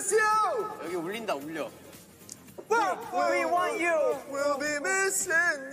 miss you. 여기 울린다, 울려. We want you. We'll be missing